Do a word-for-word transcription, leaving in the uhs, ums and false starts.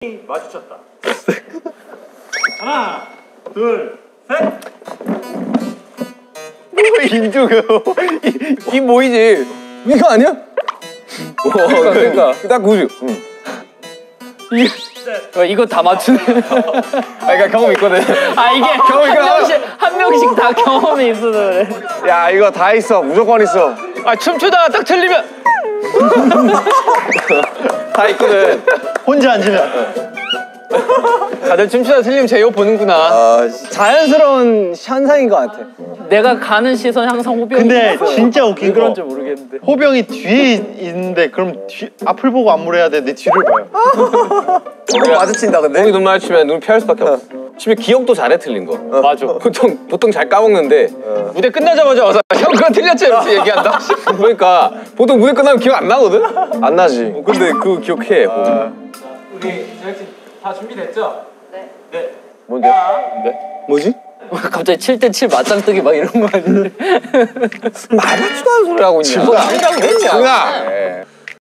마주쳤다. 하나, 둘, 셋. 인조교. 이, 이 뭐이지? 이거 아니야? 오, 그러니까, 그러니까. 딱 구주. 응. 이, 어, 이거 다 맞추네. 아, 그러니까 경험 있거든. 아 이게 한 명씩 한 명씩 다 경험이 있어서 그래. 야 이거 다 있어. 무조건 있어. 아 춤추다가 딱 틀리면 다 있거든. 혼자 앉으면. 다들 춤추다 틀리면 제 욕 보는구나. 아, 자연스러운 현상인 것 같아. 내가 가는 시선 항상 호병이 근데 있어. 진짜 웃긴 왜 거. 그런지 모르겠는데. 호병이 뒤에 있는데 그럼 뒤, 앞을 보고 안무를 해야 돼. 내 뒤를 봐요. 눈 마주친다 근데. 형이 눈 마주치면 눈 피할 수밖에 없어. 심지어 기억도 잘해 틀린 거. 어. 맞아. 보통 보통 잘 까먹는데 어. 무대 끝나자마자 와서 형 그거 틀렸지 이렇게 얘기한다. 그러니까 보통 무대 끝나면 기억 안 나거든. 안 나지. 어, 근데 그거 기억해. 아. 우리 제작진 다 준비됐죠? 네. 네. 뭔데? 네? 뭐지? 갑자기 칠 대 칠 맞짱 뜨기 막 이런 거 아닌데. 말 맞지도 않은 소리 하고 있냐. 뭐야? 뭐야?